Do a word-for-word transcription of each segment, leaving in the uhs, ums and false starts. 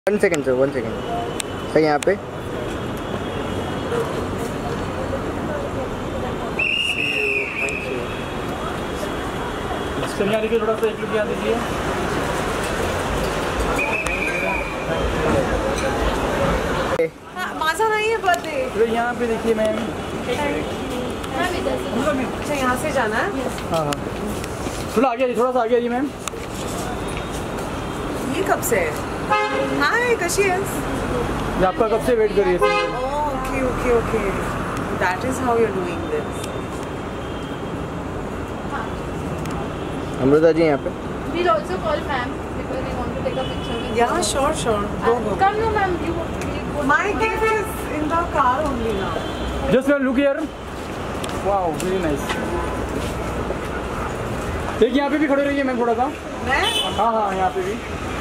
One second sir, one second sir, यहाँ पे यहाँ देखिए, थोड़ा सा एक लुक यहाँ दीजिए। माझा नहीं है बर्थडे। तो यहाँ पे देखिए मैम। अच्छा यहाँ से जाना है? हाँ हाँ, थोड़ा आगे आइए, थोड़ा सा आगे आइए मैम। ये कब से है? हाय कशी आहेस? ये आपका कब से वेट कर रही है? Okay okay okay, that is how you are doing this. Amrita ji यहाँ पे। We'll also call ma'am because we want to take a picture with Yeah, her. sure sure. Go go. Come no ma'am, you you My gift is in the car only now. Just ma'am look here. Wow very nice. देखिए यहाँ पे भी खड़े रहिए ma'am थोड़ा सा। मैं? हाँ हाँ यहाँ पे भी।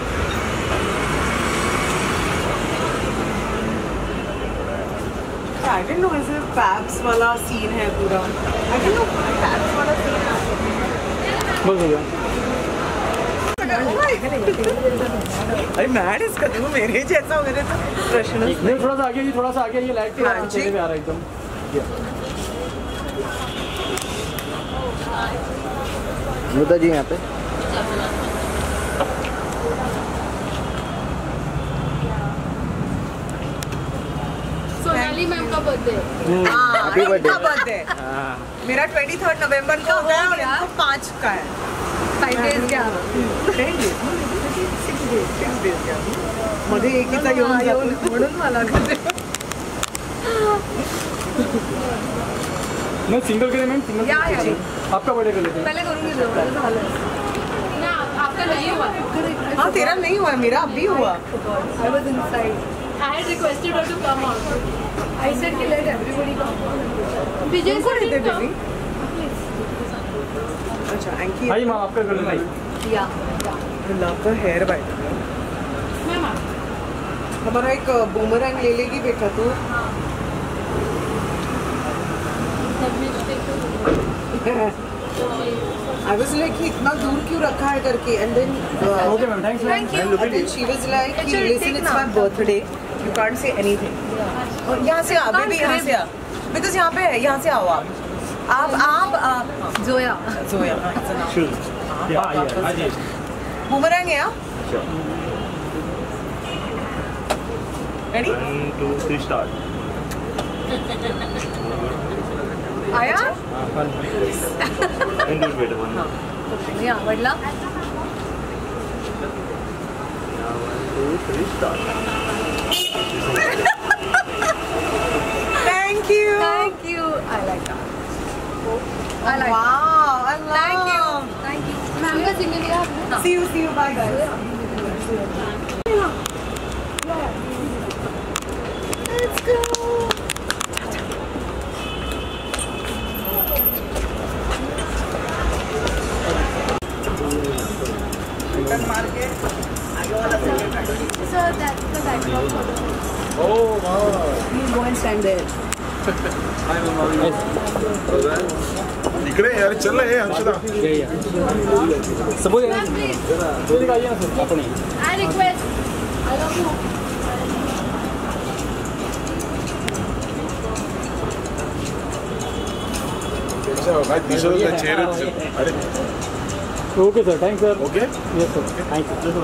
I didn't know ऐसे फैब्स वाला सीन है पूरा। I didn't know फैब्स वाला सीन है। बस हो गया। अरे मैड इसका देखो मेरे जैसा हो गया तो प्रश्न। नहीं थोड़ा सा आगे आइए, थोड़ा सा आगे आइए, लाइट के हाँ जी। चेहरे पे आ रहा है एकदम। अमृता जी यहाँ पे। सोनाली मैम का बर्थडे। हाँ Happy birthday. इनका बर्थडे। मेरा ट्वेंटी थर्ड नवम्बर का होगा और इनको पाँच का है। फाइव डेज क्या? मध्ये एकीचा येऊन येऊन म्हणून मला मैं सिंगल करे मैम, सिंगल। या या आपका बर्थडे कर लेते हैं। पहले करूँगी जो ना आपका नहीं हुआ। हाँ तेरा नहीं हुआ, मेरा अभी हुआ। I was inside. I had requested her to come out. I said कि let everybody come. विजय उनको sir नहीं दे didn't come. बेबी। अच्छा एंकी हाँ मैम आपका कर लेते हैं। या love the hair bye ma'am हमारा एक बूमरैंग ले लेगी बेटा तू। I was like कि इतना दूर क्यों रखा है करके and then uh, okay ma'am, thanks ma'am. Thank you. and then she was like कि listen it's my birthday you can't say anything। और यहाँ से आ बेबी, यहाँ से आ बिकॉज यहाँ पे है, यहाँ से आओ आप आप आप आप जोया जोया हाँ it's a noun। हाँ ये हाँ जी। बूमरैंग है आप ready? One, two, three, start. आया? And do it better one. या वडला One, two, three, start. Thank you। Thank you. I like that. I like Wow, I love। Thank you. Thank you. Ma'am का single दिया आपने? See you, see you, bye guys। Let's go. मार के आगे वाला So that's the backdrop for the Oh wow. You go and stand there. इकडे यार चल हे हर्षदा। सबूत Ma'am, please. तो दिखाइए ना सर अपनी। I request. I love you. काय दिसत चेहरे अरे okay sir, thanks sir. Okay yes sir, thank you.